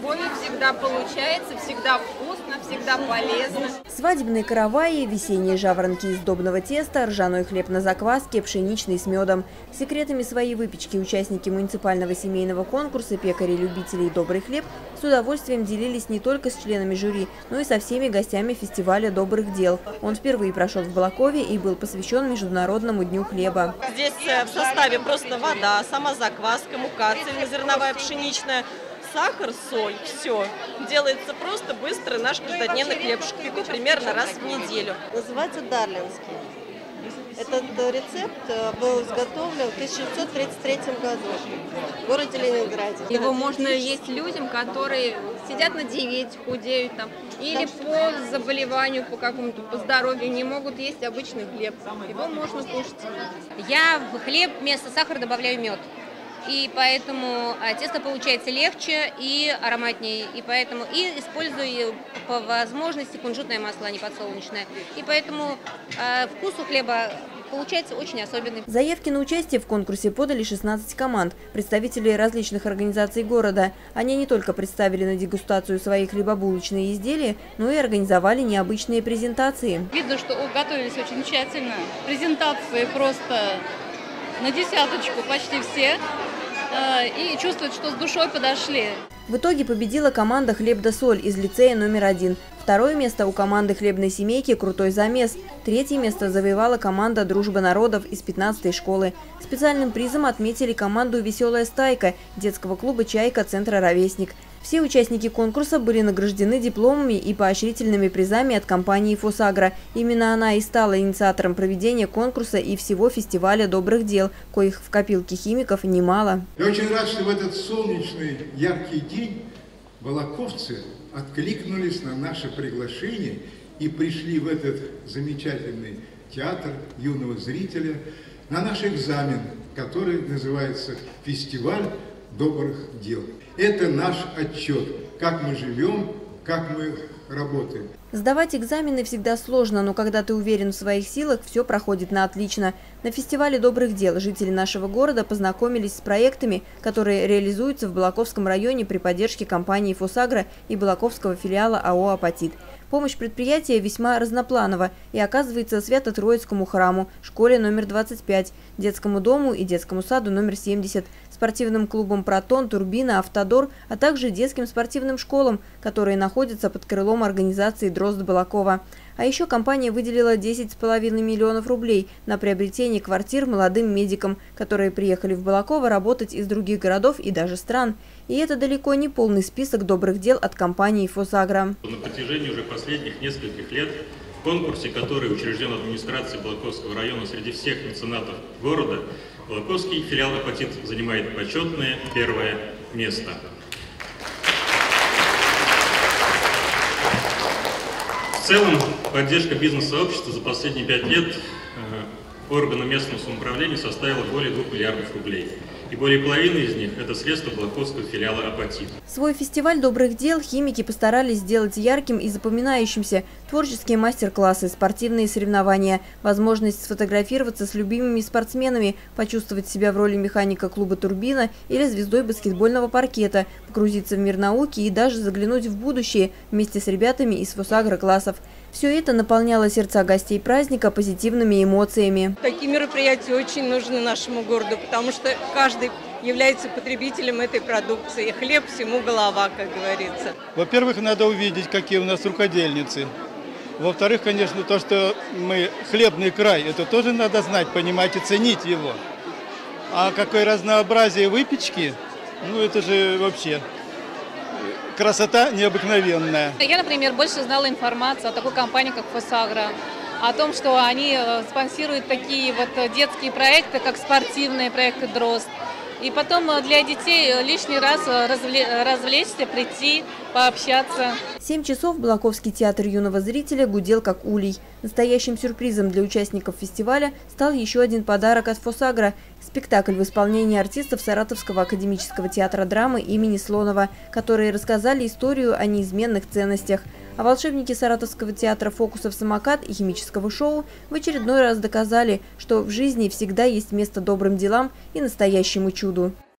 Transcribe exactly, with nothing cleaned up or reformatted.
любовью всегда получается, всегда вкусно, всегда полезно. Свадебные караваи, весенние жаворонки из сдобного теста, ржаной хлеб на закваске, пшеничный с медом. Секретами своей выпечки участники муниципального семейного конкурса «Пекари-любители» и «Добрый хлеб» с удовольствием делились не только с членами жюри, но и со всеми гостями фестиваля добрых дел. Он впервые прошел в Балакове и был посвящен Международному дню хлеба. Здесь в составе просто вода, сама закваска, мука, цельнозерновая, пшеничная, сахар, соль. Все. Делается просто быстро. Наш каждодневный хлебушек пеку примерно раз в неделю. Называется дарлинский. Этот рецепт был изготовлен в тысяча девятьсот тридцать третьем году в городе Ленинграде. Его можно есть людям, которые сидят на диете, худеют там, или по заболеванию, по какому-то, по здоровью не могут есть обычный хлеб. Его можно кушать. Я в хлеб вместо сахара добавляю мед. И поэтому тесто получается легче и ароматнее. И поэтому и использую по возможности кунжутное масло, а не подсолнечное. И поэтому э, вкус у хлеба получается очень особенный. Заявки на участие в конкурсе подали шестнадцать команд, представителей различных организаций города. Они не только представили на дегустацию свои хлебобулочные изделия, но и организовали необычные презентации. Видно, что готовились очень тщательно. Презентации просто на десяточку почти все. И чувствуют, что с душой подошли. В итоге победила команда «Хлеб да соль» из лицея номер один. Второе место у команды хлебной семейки «Крутой замес». Третье место завоевала команда «Дружба народов» из пятнадцатой школы. Специальным призом отметили команду «Веселая стайка» детского клуба «Чайка» центра «Ровесник». Все участники конкурса были награждены дипломами и поощрительными призами от компании «Фосагро». Именно она и стала инициатором проведения конкурса и всего фестиваля добрых дел, коих в копилке химиков немало. Я очень рад, что в этот солнечный яркий день балаковцы откликнулись на наше приглашение и пришли в этот замечательный театр юного зрителя на наш экзамен, который называется «Фестиваль добрых дел». Это наш отчет, как мы живем, как мы работаем. Сдавать экзамены всегда сложно, но когда ты уверен в своих силах, все проходит на отлично. На фестивале добрых дел жители нашего города познакомились с проектами, которые реализуются в Балаковском районе при поддержке компании «Фосагро» и Балаковского филиала АО «Апатит». Помощь предприятия весьма разнопланова и оказывается Свято-Троицкому храму, школе номер двадцать пять, детскому дому и детскому саду номер семьдесят, спортивным клубам «Протон», «Турбина», «Автодор», а также детским спортивным школам, которые находятся под крылом организации «Дрозд Балакова». А еще компания выделила десять с половиной миллионов рублей на приобретение квартир молодым медикам, которые приехали в Балаково работать из других городов и даже стран. И это далеко не полный список добрых дел от компании «Фосагро». На протяжении уже последних нескольких лет в конкурсе, который учрежден администрацией Балаковского района среди всех меценатов города, Балаковский филиал «Апатит» занимает почетное первое место. В целом, поддержка бизнес-сообщества за последние пять лет органам местного самоуправления составила более двух миллиардов рублей. И более половины из них – это средства Балаковского филиала «Апатит». Свой фестиваль добрых дел химики постарались сделать ярким и запоминающимся. Творческие мастер-классы, спортивные соревнования, возможность сфотографироваться с любимыми спортсменами, почувствовать себя в роли механика клуба «Турбина» или звездой баскетбольного паркета, погрузиться в мир науки и даже заглянуть в будущее вместе с ребятами из «Фосагро» классов. Все это наполняло сердца гостей праздника позитивными эмоциями. Такие мероприятия очень нужны нашему городу, потому что каждый является потребителем этой продукции. Хлеб всему голова, как говорится. Во-первых, надо увидеть, какие у нас рукодельницы. Во-вторых, конечно, то, что мы хлебный край, это тоже надо знать, понимать и ценить его. А какое разнообразие выпечки, ну это же вообще... красота необыкновенная. Я, например, больше знала информацию о такой компании, как «Фосагро», о том, что они спонсируют такие вот детские проекты, как спортивные проекты «Дрозд». И потом для детей лишний раз развлечься, прийти, пообщаться. Семь часов Балаковский театр юного зрителя гудел как улей. Настоящим сюрпризом для участников фестиваля стал еще один подарок от «Фосагро» – спектакль в исполнении артистов Саратовского академического театра драмы имени Слонова, которые рассказали историю о неизменных ценностях. А волшебники Саратовского театра фокусов «Самокат» и химического шоу в очередной раз доказали, что в жизни всегда есть место добрым делам и настоящему чуду.